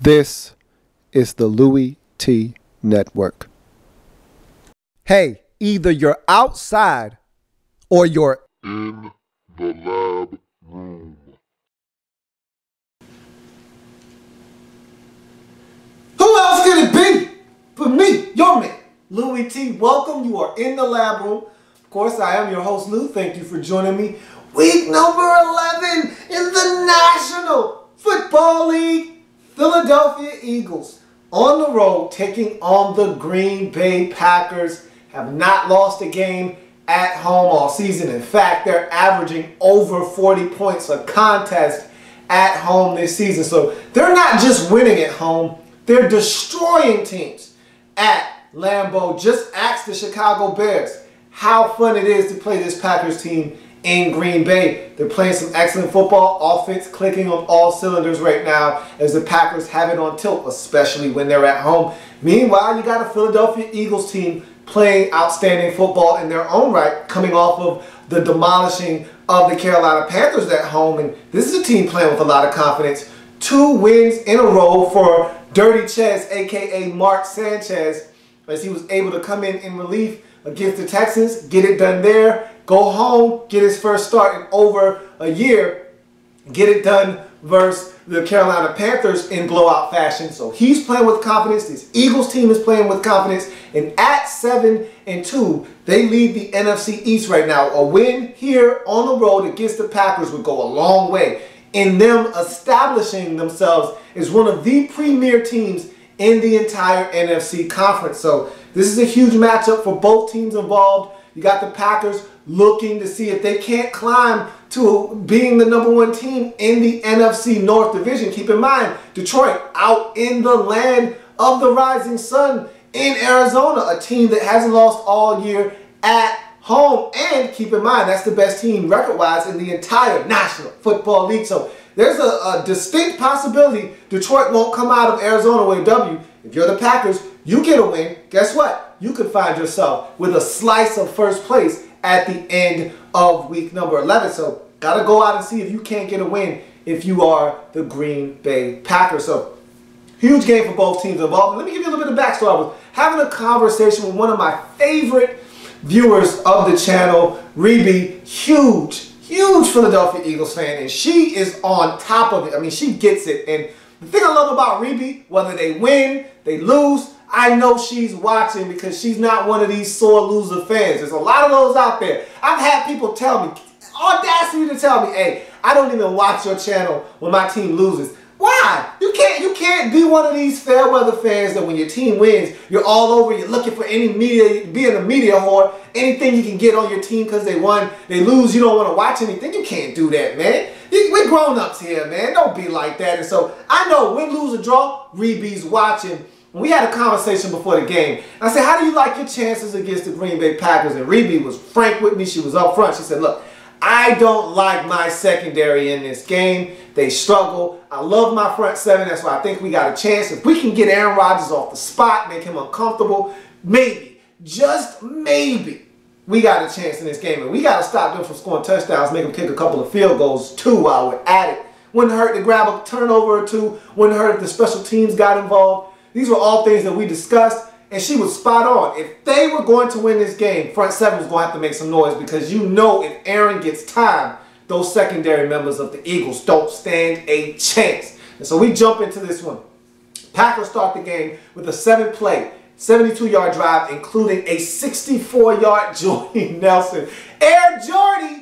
This is the Louis T. Network. Hey, either you're outside or you're in the lab room. Who else could it be but me, your man, Louis T. Welcome. You are in the lab room. Of course, I am your host, Lou. Thank you for joining me. Week number 11 in the National Football League. Philadelphia Eagles on the road taking on the Green Bay Packers. Have not lost a game at home all season. In fact, they're averaging over 40 points a contest at home this season. So they're not just winning at home, they're destroying teams at Lambeau. Just ask the Chicago Bears how fun it is to play this Packers team in Green Bay. They're playing some excellent football, offense clicking on all cylinders right now as the Packers have it on tilt, especially when they're at home. Meanwhile, you got a Philadelphia Eagles team playing outstanding football in their own right, coming off of the demolishing of the Carolina Panthers at home. And this is a team playing with a lot of confidence. 2 wins in a row for Dirty Chess, a.k.a. Mark Sanchez, as he was able to come in relief against the Texans, get it done there, go home, get his first start in over a year, get it done versus the Carolina Panthers in blowout fashion. So he's playing with confidence. This Eagles team is playing with confidence. And at 7-2, they lead the NFC East right now. A win here on the road against the Packers would go a long way in them establishing themselves as one of the premier teams in the entire NFC conference. So this is a huge matchup for both teams involved. You got the Packers looking to see if they can't climb to being the #1 team in the NFC North Division. Keep in mind, Detroit out in the land of the rising sun in Arizona, a team that hasn't lost all year at home. And keep in mind, that's the best team record-wise in the entire National Football League. So there's a distinct possibility Detroit won't come out of Arizona with a W. If you're the Packers, you get a win. Guess what? You could find yourself with a slice of first place at the end of week number 11. So got to go out and see if you can't get a win if you are the Green Bay Packers. So huge game for both teams involved. Let me give you a little bit of backstory. I was having a conversation with one of my favorite viewers of the channel, Rebe, huge Philadelphia Eagles fan, and she is on top of it. I mean, she gets it. And the thing I love about Rebe, whether they win, they lose, I know she's watching because she's not one of these sore loser fans. There's a lot of those out there. I've had people tell me, audacity to tell me, hey, I don't even watch your channel when my team loses. Why? You can't be one of these fair weather fans that when your team wins, you're all over, you're looking for any media, being a media whore, anything you can get on your team because they won, they lose, you don't want to watch anything. You can't do that, man. We're grown-ups here, man. Don't be like that. And so I know win, lose, or draw, Rebe's watching. We had a conversation before the game. And I said, how do you like your chances against the Green Bay Packers? And Rebe was frank with me. She was up front. She said, look, I don't like my secondary in this game. They struggle. I love my front seven. That's why I think we got a chance. If we can get Aaron Rodgers off the spot, make him uncomfortable, maybe, just maybe, we got a chance in this game. And we got to stop them from scoring touchdowns, make them kick a couple of field goals, too, while we're at it. Wouldn't hurt to grab a turnover or two. Wouldn't hurt if the special teams got involved. These were all things that we discussed, and she was spot on. If they were going to win this game, front seven was going to have to make some noise because you know if Aaron gets time, those secondary members of the Eagles don't stand a chance. And so we jump into this one. Packers start the game with a 7-play, 72-yard drive, including a 64-yard Jordy Nelson. Air Jordy!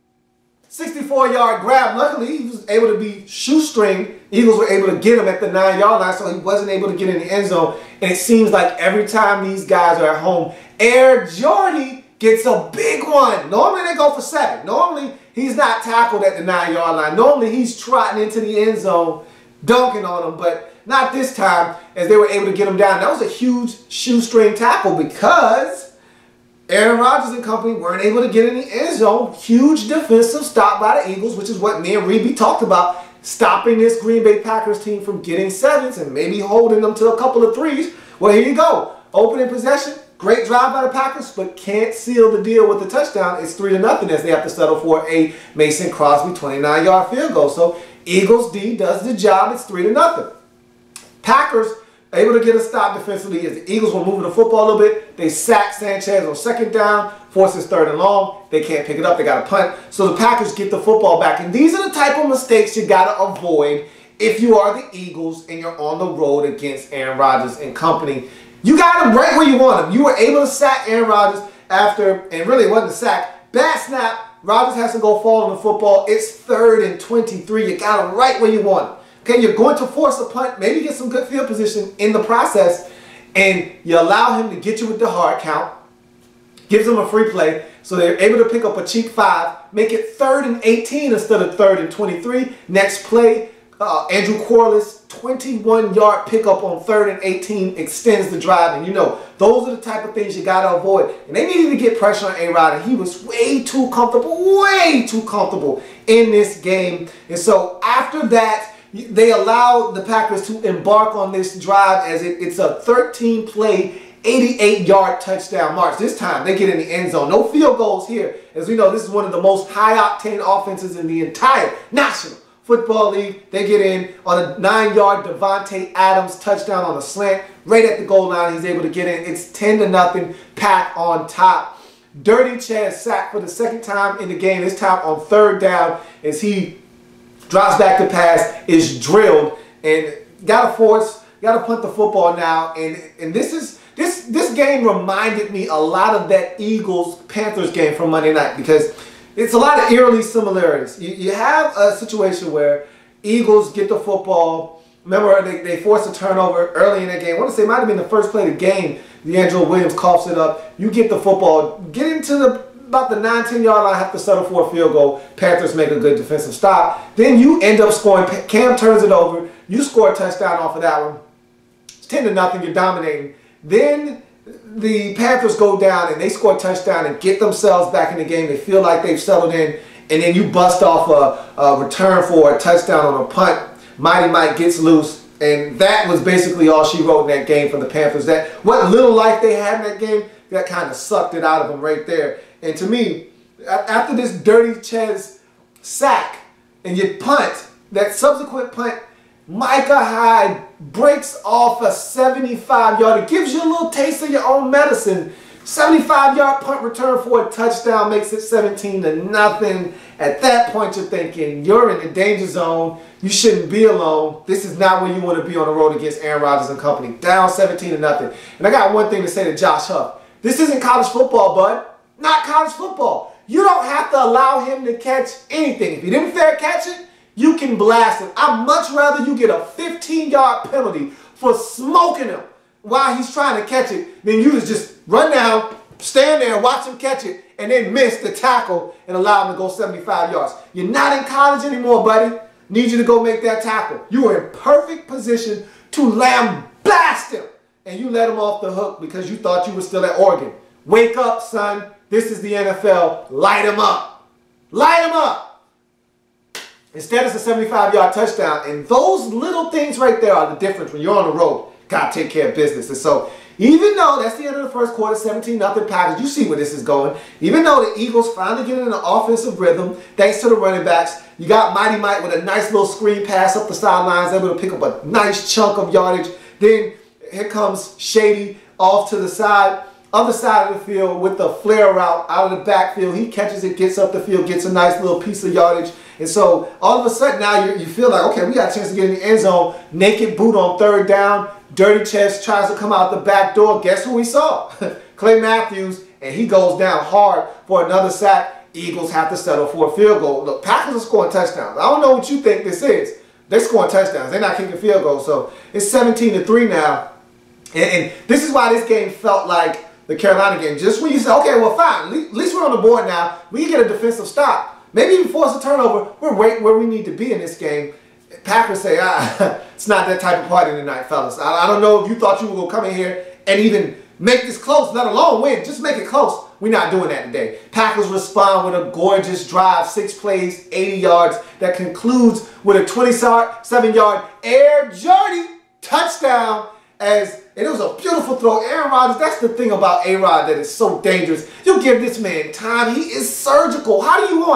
64-yard grab. Luckily, he was able to be shoestring. Eagles were able to get him at the 9-yard line, so he wasn't able to get in the end zone. And it seems like every time these guys are at home, Air Jordy gets a big one. Normally, they go for 7. Normally, he's not tackled at the 9-yard line. Normally, he's trotting into the end zone, dunking on him, but not this time, as they were able to get him down. That was a huge shoestring tackle because Aaron Rodgers and company weren't able to get in the end zone. Huge defensive stop by the Eagles, which is what me and Rebe talked about, stopping this Green Bay Packers team from getting 7s and maybe holding them to a couple of 3s. Well, here you go. Opening possession, great drive by the Packers, but can't seal the deal with the touchdown. It's 3-0 as they have to settle for a Mason Crosby 29-yard field goal. So Eagles D does the job. It's 3-0. Packers able to get a stop defensively as the Eagles were moving the football a little bit. They sack Sanchez on second down, forces third and long. They can't pick it up. They got to punt. So the Packers get the football back. And these are the type of mistakes you got to avoid if you are the Eagles and you're on the road against Aaron Rodgers and company. You got him right where you want him. You were able to sack Aaron Rodgers after, and really it wasn't a sack. Bad snap. Rodgers has to go fall on the football. It's 3rd and 23. You got him right where you want him. Okay, you're going to force a punt, maybe get some good field position in the process, and you allow him to get you with the hard count, gives them a free play, so they're able to pick up a cheap 5, make it 3rd and 18 instead of 3rd and 23. Next play, Andrew Corliss, 21-yard pickup on 3rd and 18, extends the drive, and you know, those are the type of things you got to avoid. And they needed to get pressure on A-Rod, and he was way too comfortable in this game. And so after that, they allowed the Packers to embark on this drive as it's a 13-play, 88-yard touchdown march. This time, they get in the end zone. No field goals here. As we know, this is one of the most high-octane offenses in the entire National Football League. They get in on a 9-yard Devontae Adams touchdown on a slant. Right at the goal line, he's able to get in. It's 10-0, Pack on top. Dirty Chaz sacked for the second time in the game, this time on 3rd down as he drops back to pass, is drilled, and gotta punt the football now. And this game reminded me a lot of that Eagles-Panthers game from Monday night because it's a lot of eerily similarities. You have a situation where Eagles get the football. Remember, they force a turnover early in that game. I want to say it might have been the first play of the game. D'Angelo Williams coughs it up. You get the football, get into about the 9-10 yard line, have to settle for a field goal. Panthers make a good defensive stop. Then you end up scoring. Cam turns it over. You score a touchdown off of that one. It's 10-0. You're dominating. Then the Panthers go down and they score a touchdown and get themselves back in the game. They feel like they've settled in. And then you bust off a return for a touchdown on a punt. Mighty Mike gets loose. And that was basically all she wrote in that game for the Panthers. That what little life they had in that game, that kind of sucked it out of them right there. And to me, after this Dirty Chaz sack and you punt, that subsequent punt, Micah Hyde breaks off a 75-yard. It gives you a little taste of your own medicine. 75-yard punt return for a touchdown makes it 17-0. At that point, you're thinking, you're in the danger zone. You shouldn't be alone. This is not where you want to be on the road against Aaron Rodgers and company. Down 17-0. And I got one thing to say to Josh Huff. This isn't college football, bud. Not college football. You don't have to allow him to catch anything. If he didn't fair catch it, you can blast him. I'd much rather you get a 15-yard penalty for smoking him while he's trying to catch it than you to just run down, stand there, watch him catch it, and then miss the tackle and allow him to go 75 yards. You're not in college anymore, buddy. Need you to go make that tackle. You are in perfect position to lambaste him, and you let him off the hook because you thought you were still at Oregon. Wake up, son. This is the NFL. Light him up. Light him up. Instead, it's a 75-yard touchdown. And those little things right there are the difference when you're on the road. Got to take care of business. And so, even though that's the end of the first quarter, 17-0 Packers, you see where this is going. Even though the Eagles finally get in an offensive rhythm, thanks to the running backs, you got Mighty Mike with a nice little screen pass up the sidelines, able to pick up a nice chunk of yardage. Then, here comes Shady off to the side. Other side of the field with the flare route out of the backfield. He catches it, gets up the field, gets a nice little piece of yardage. And so all of a sudden now you feel like, okay, we got a chance to get in the end zone. Naked boot on 3rd down. Dirty Chaz tries to come out the back door. Guess who we saw? Clay Matthews, and he goes down hard for another sack. Eagles have to settle for a field goal. Look, Packers are scoring touchdowns. I don't know what you think this is. They're scoring touchdowns. They're not kicking field goals. So it's 17-3 now. And this is why this game felt like the Carolina game. Just when you say, okay, well, fine. At least we're on the board now. We can get a defensive stop. Maybe even force a turnover. We're right where we need to be in this game. Packers say, it's not that type of party tonight, fellas. I don't know if you thought you were going to come in here and even make this close, let alone win. Just make it close. We're not doing that today. Packers respond with a gorgeous drive, 6 plays, 80 yards, that concludes with a 27-yard Air Jordy touchdown. And it was a beautiful throw. Aaron Rodgers, that's the thing about A-Rod that is so dangerous. You give this man time. He is surgical. How do you want it?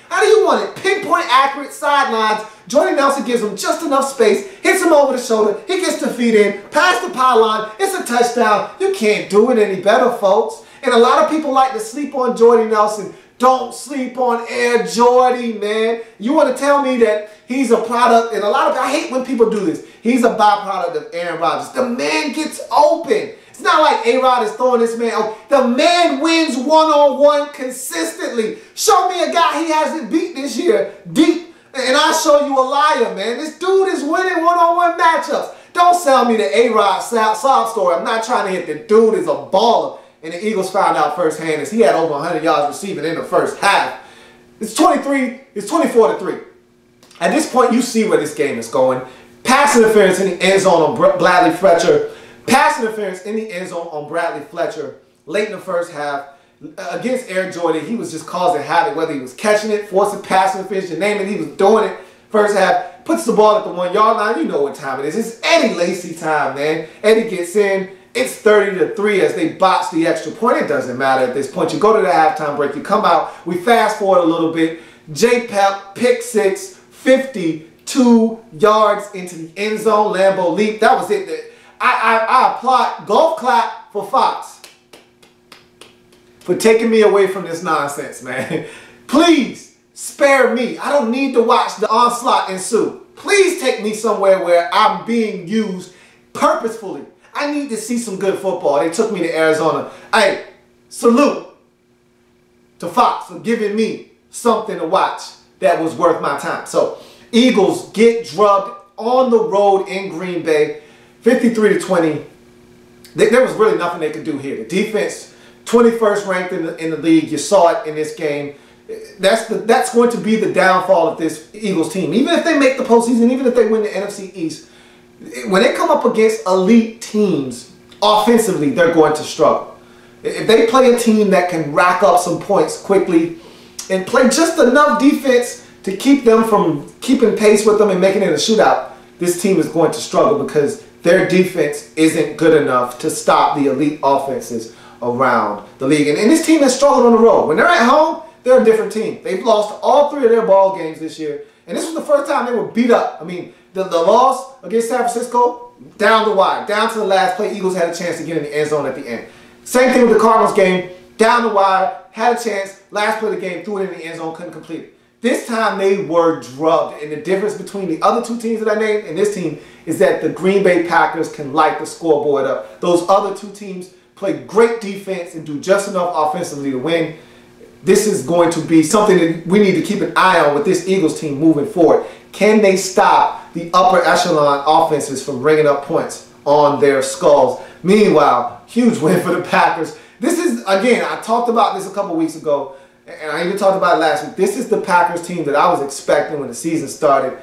How do you want it? Pinpoint accurate sidelines. Jordy Nelson gives him just enough space, hits him over the shoulder, he gets the feet in, past the pylon, it's a touchdown. You can't do it any better, folks. And a lot of people like to sleep on Jordy Nelson. Don't sleep on Air Jordy, man. You want to tell me that he's a product, and I hate when people do this. He's a byproduct of Aaron Rodgers. The man gets open. It's not like A-Rod is throwing this man open. The man wins one-on-one consistently. Show me a guy he hasn't beat this year deep, and I'll show you a liar, man. This dude is winning one-on-one matchups. Don't sell me the A-Rod sob story. I'm not trying to hit the dude is a baller. And the Eagles found out firsthand as he had over 100 yards receiving in the first half. It's 24-3. At this point, you see where this game is going. Pass interference in the end zone on Bradley Fletcher. Pass interference in the end zone on Bradley Fletcher late in the first half. Against Air Jordy, he was just causing havoc, whether he was catching it, forcing pass interference, you name it, he was doing it. First half, puts the ball at the 1 yard line. You know what time it is. It's Eddie Lacy time, man. Eddie gets in. It's 30-3 as they botch the extra point. It doesn't matter at this point. You go to the halftime break. You come out. We fast forward a little bit. J-Pep, pick six, 52 yards into the end zone. Lambeau leap. That was it. I applaud, golf clap for Fox for taking me away from this nonsense, man. Please spare me. I don't need to watch the onslaught ensue. Please take me somewhere where I'm being used purposefully. I need to see some good football. They took me to Arizona. Hey, salute to Fox for giving me something to watch that was worth my time. So, Eagles get drubbed on the road in Green Bay, 53-20. There was really nothing they could do here. The defense, 21st ranked in the league. You saw it in this game. That's going to be the downfall of this Eagles team. Even if they make the postseason, even if they win the NFC East, when they come up against elite teams, offensively, they're going to struggle. If they play a team that can rack up some points quickly and play just enough defense to keep them from keeping pace with them and making it a shootout, this team is going to struggle because their defense isn't good enough to stop the elite offenses around the league. And this team has struggled on the road. When they're at home, they're a different team. They've lost all 3 of their ball games this year. And this was the first time they were beat up. I mean, the loss against San Francisco, down the wire, down to the last play, Eagles had a chance to get in the end zone at the end. Same thing with the Cardinals game, down the wire, had a chance, last play of the game, threw it in the end zone, couldn't complete it. This time they were drubbed, and the difference between the other 2 teams that I named and this team is that the Green Bay Packers can light the scoreboard up. Those other 2 teams play great defense and do just enough offensively to win. This is going to be something that we need to keep an eye on with this Eagles team moving forward. Can they stop the upper echelon offenses from bringing up points on their skulls? Meanwhile, huge win for the Packers. This is, again, I talked about this a couple weeks ago, and I even talked about it last week. This is the Packers team that I was expecting when the season started,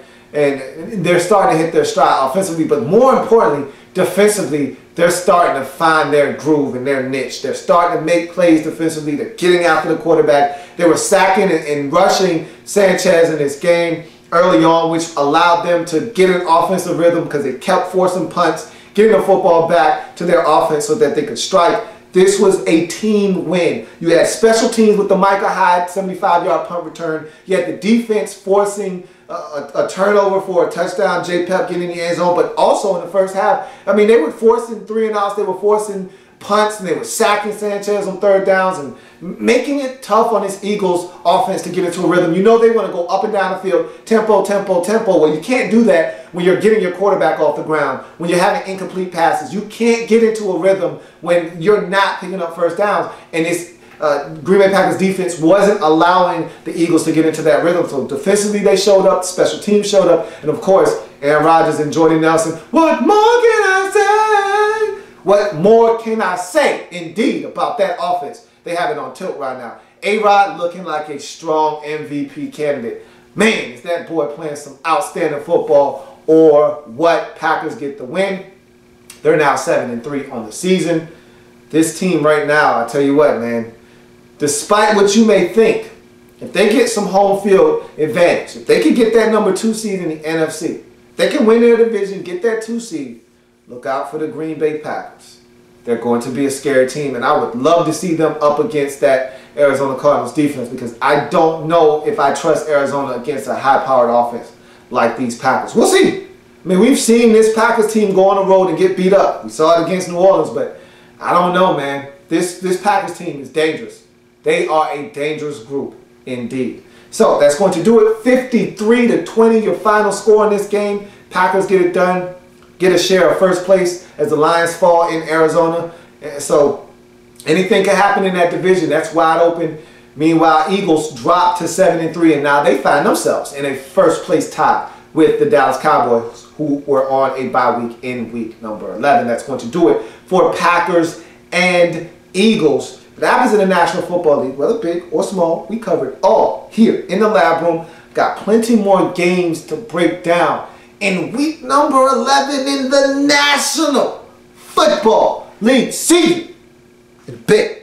and they're starting to hit their stride offensively, but more importantly, defensively, they're starting to find their groove and their niche. They're starting to make plays defensively. They're getting after the quarterback. They were sacking and rushing Sanchez in this game early on, which allowed them to get an offensive rhythm because they kept forcing punts, getting the football back to their offense so that they could strike. This was a team win. You had special teams with the Micah Hyde 75-yard punt return. You had the defense forcing a turnover for a touchdown, J-Pep getting in the end zone, but also in the first half, I mean, they were forcing 3 and outs. They were forcing punts, and they were sacking Sanchez on 3rd downs and making it tough on this Eagles offense to get into a rhythm. You know they want to go up and down the field, tempo, tempo, tempo. Well, you can't do that when you're getting your quarterback off the ground, when you're having incomplete passes. You can't get into a rhythm when you're not picking up first downs. And this Green Bay Packers defense wasn't allowing the Eagles to get into that rhythm. So defensively they showed up, special teams showed up, and of course, Aaron Rodgers and Jordy Nelson. What more can I say? What more can I say, indeed, about that offense? They have it on tilt right now. A-Rod looking like a strong MVP candidate. Man, is that boy playing some outstanding football, or what? Packers get the win. They're now 7-3 on the season. This team right now, I tell you what, man, despite what you may think, if they get some home field advantage, if they can get that number 2 seed in the NFC, if they can win their division, get that 2 seed, look out for the Green Bay Packers. They're going to be a scary team, and I would love to see them up against that Arizona Cardinals defense, because I don't know if I trust Arizona against a high-powered offense like these Packers. We'll see. I mean, we've seen this Packers team go on the road and get beat up. We saw it against New Orleans, but I don't know, man. This Packers team is dangerous. They are a dangerous group indeed. So that's going to do it. 53-20, your final score in this game. Packers get it done. Get a share of first place as the Lions fall in Arizona. So anything can happen in that division. That's wide open. Meanwhile, Eagles drop to 7-3, and now they find themselves in a first place tie with the Dallas Cowboys, who were on a bye week in week number 11. That's going to do it for Packers and Eagles. What happens in the National Football League, whether big or small, we covered all here in the Lab Room. Got plenty more games to break down in week number 11 in the National Football League. See you in a bit.